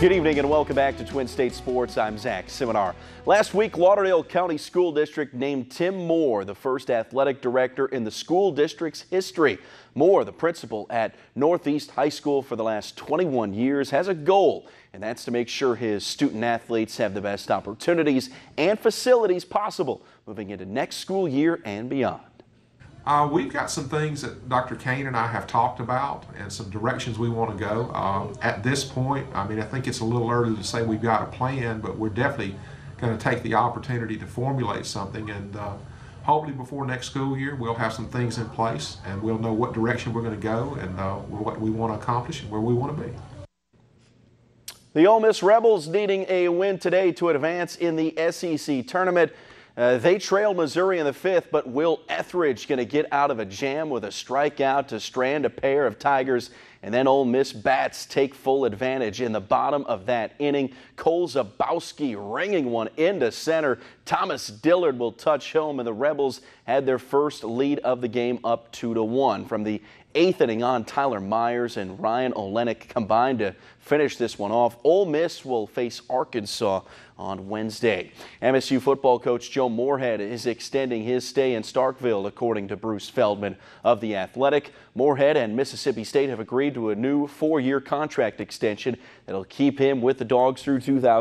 Good evening and welcome back to Twin State Sports. I'm Zach Seminar. Last week, Lauderdale County School District named Tim Moore the first athletic director in the school district's history. Moore, the principal at Northeast High School for the last 21 years, has a goal, and that's to make sure his student athletes have the best opportunities and facilities possible moving into next school year and beyond. We've got some things that Dr. Kane and I have talked about and some directions we want to go. At this point, I think it's a little early to say we've got a plan, but we're definitely going to take the opportunity to formulate something, and hopefully before next school year we'll have some things in place and we'll know what direction we're going to go and what we want to accomplish and where we want to be. The Ole Miss Rebels needing a win today to advance in the SEC tournament. They trailed Missouri in the fifth, but Will Etheridge going to get out of a jam with a strikeout to strand a pair of Tigers, and then Ole Miss bats take full advantage in the bottom of that inning. Cole Zabowski ringing one into center. Thomas Dillard will touch home, and the Rebels had their first lead of the game up 2-1. From the eighth inning on, Tyler Myers and Ryan Olenek combined to finish this one off. Ole Miss will face Arkansas on Wednesday. MSU football coach Joe Moorhead is extending his stay in Starkville, according to Bruce Feldman of The Athletic. Moorhead and Mississippi State have agreed to a new 4-year contract extension that'll keep him with the Dogs through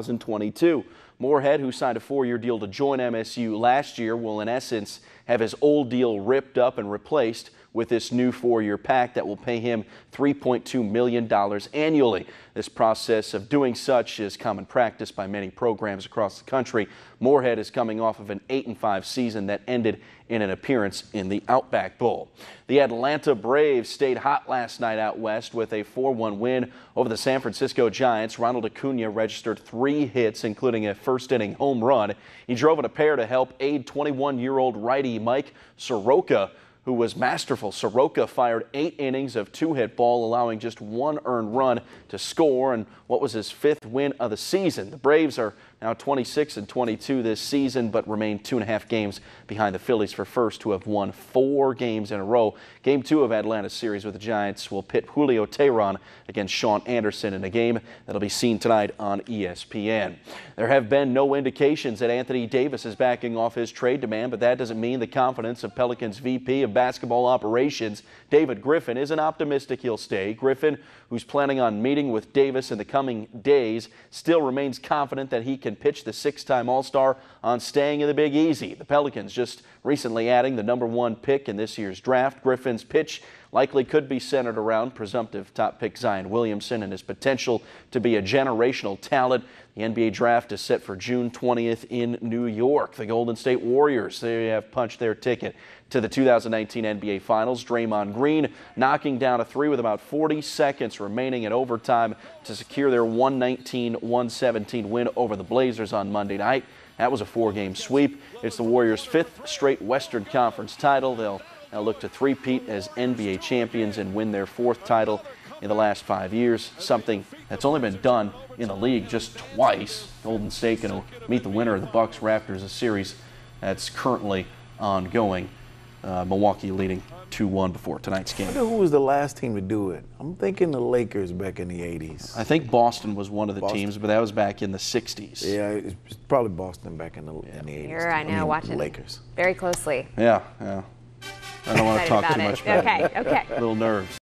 2022. Moorhead, who signed a 4-year deal to join MSU last year, will in essence have his old deal ripped up and replaced with this new 4-year pact that will pay him $3.2 million annually. This process of doing such is common practice by many programs across the country. Moorhead is coming off of an 8-5 season that ended in an appearance in the Outback Bowl. The Atlanta Braves stayed hot last night out west with a 4-1 win over the San Francisco Giants. Ronald Acuna registered 3 hits, including a first-inning home run. He drove in a pair to help aid 21-year-old righty Mike Soroka, who was masterful. Soroka fired 8 innings of 2-hit ball, allowing just 1 earned run to score, and what was his 5th win of the season. The Braves are now 26-22 this season, but remain 2.5 games behind the Phillies for first, who have won 4 games in a row. Game 2 of Atlanta's series with the Giants will pit Julio Teheran against Sean Anderson in a game that'll be seen tonight on ESPN. There have been no indications that Anthony Davis is backing off his trade demand, but that doesn't mean the confidence of Pelicans VP of basketball operations, David Griffin, isn't optimistic he'll stay. Griffin, who's planning on meeting with Davis in the coming days, still remains confident that he can pitch the 6-time All-Star on staying in the Big Easy. The Pelicans just recently adding the #1 pick in this year's draft. Griffin's pitch likely could be centered around presumptive top pick Zion Williamson and his potential to be a generational talent. The NBA draft is set for June 20th in New York. The Golden State Warriors, they have punched their ticket to the 2019 NBA Finals. Draymond Green knocking down a 3 with about 40 seconds remaining in overtime to secure their 119-117 win over the Blazers on Monday night. That was a 4-game sweep. It's the Warriors' 5th straight Western Conference title. They'll now look to three-peat as NBA champions and win their 4th title in the last 5 years, something that's only been done in the league just twice. Golden State going to meet the winner of the Bucks-Raptors, a series that's currently ongoing. Milwaukee leading 2-1 before tonight's game. I wonder who was the last team to do it. I'm thinking the Lakers back in the 80s. I think Boston was one of the teams, but that was back in the 60s. Yeah, it's probably Boston back in the 80s. Here I know, watching Lakers very closely. Yeah. I don't want to talk too much about it. Okay. Little nerves.